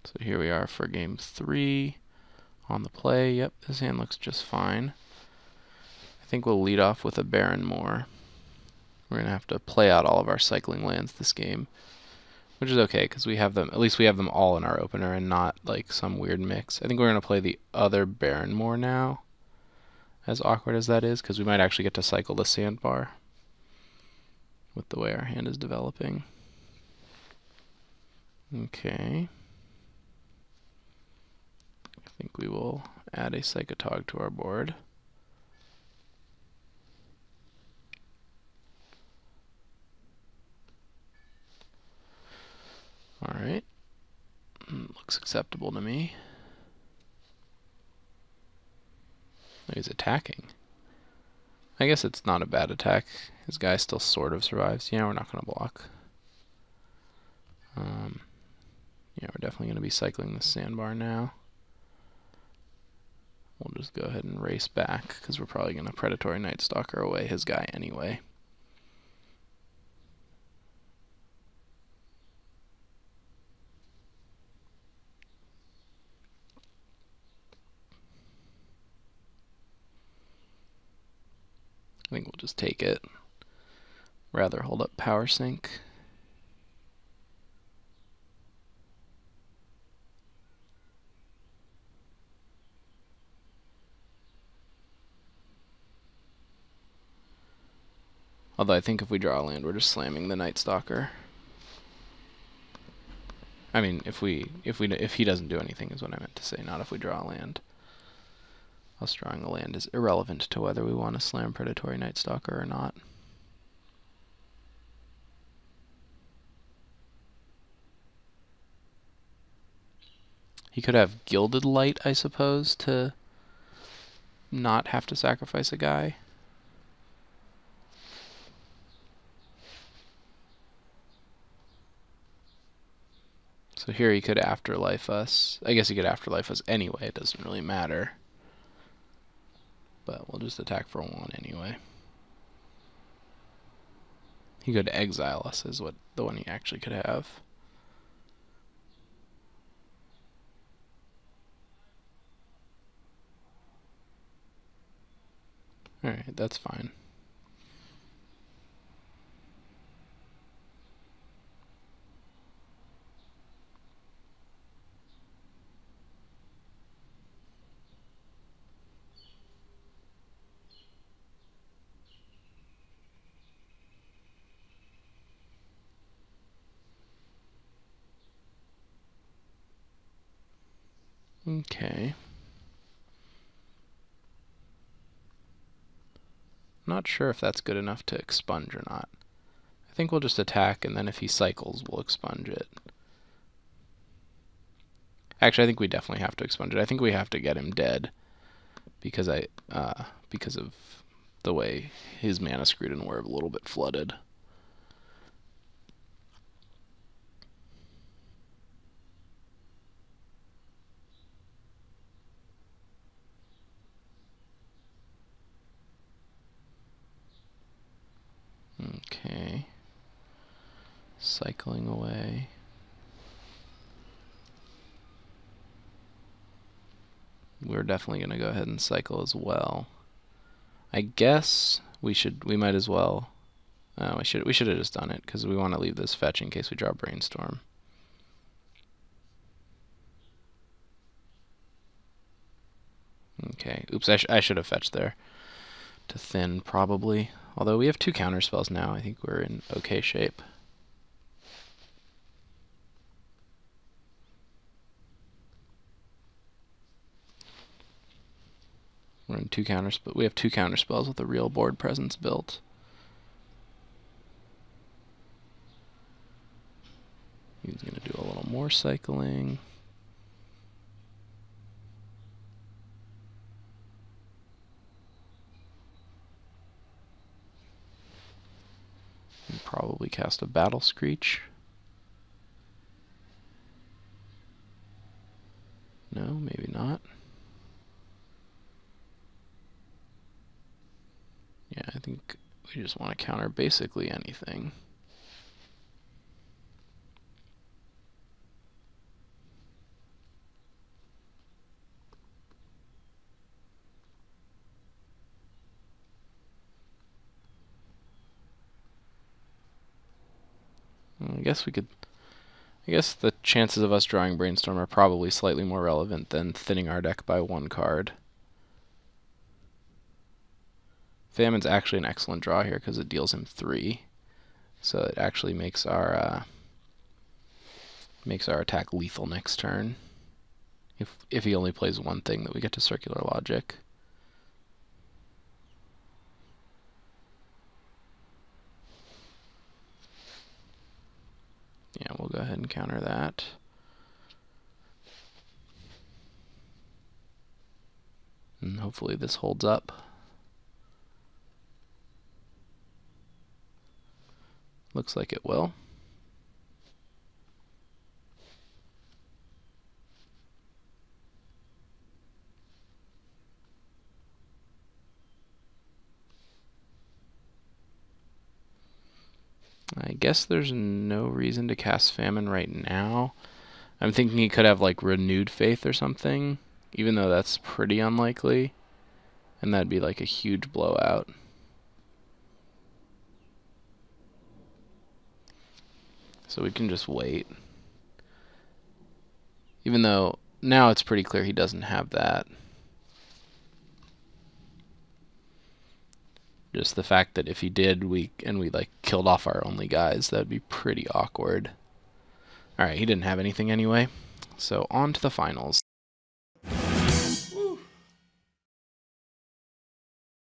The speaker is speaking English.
So here we are for game 3 on the play. Yep, this hand looks just fine. I think we'll lead off with a Baron more. We're going to have to play out all of our cycling lands this game, which is okay because we have them, at least we have them all in our opener and not like some weird mix. I think we're going to play the other Baron more now, as awkward as that is, because we might actually get to cycle the sandbar with the way our hand is developing. Okay. I think we will add a Psychotog to our board. Alright. Looks acceptable to me. He's attacking. I guess it's not a bad attack. His guy still sort of survives. Yeah, we're not going to block. Yeah, we're definitely going to be cycling the sandbar now. We'll just go ahead and race back, because we're probably going to Predatory Night Stalker away his guy anyway. I think we'll just take it. Rather hold up Power Sync. Although I think if we draw a land, we're just slamming the Night Stalker. I mean, if he doesn't do anything is what I meant to say, not if we draw a land. Us drawing a land is irrelevant to whether we want to slam Predatory Night Stalker or not. He could have Gilded Light, I suppose, to not have to sacrifice a guy. So here he could Afterlife us. I guess he could Afterlife us anyway, it doesn't really matter. But we'll just attack for 1 anyway. He could exile us is what the one he actually could have. Alright, that's fine. Okay. Not sure if that's good enough to expunge or not. I think we'll just attack, and then if he cycles, we'll expunge it. Actually, I think we definitely have to expunge it. I think we have to get him dead because of the way his mana screwed and we're a little bit flooded. Okay. Cycling away. We're definitely going to go ahead and cycle as well. I guess we might as well. We should have just done it because we want to leave this fetch in case we draw Brainstorm. Okay. Oops, I should have fetched there. To thin, probably. Although we have 2 counterspells now, I think we're in okay shape. We're in 2 counterspells. We have 2 counterspells with a real board presence built. He's going to do a little more cycling. And probably cast a Battle Screech. No, maybe not. Yeah, I think we just want to counter basically anything. guess the chances of us drawing Brainstorm are probably slightly more relevant than thinning our deck by 1 card. Famine's actually an excellent draw here because it deals him 3. So it actually makes our attack lethal next turn. If he only plays one thing that we get to Circular Logic. Yeah, we'll go ahead and counter that. And hopefully this holds up. Looks like it will. I guess there's no reason to cast Famine right now. I'm thinking he could have like Renewed Faith or something, even though that's pretty unlikely. And that'd be like a huge blowout. So we can just wait. Even though now it's pretty clear he doesn't have that. Just the fact that if he did, we like killed off our only guys, that'd be pretty awkward. Alright, he didn't have anything anyway. So on to the finals.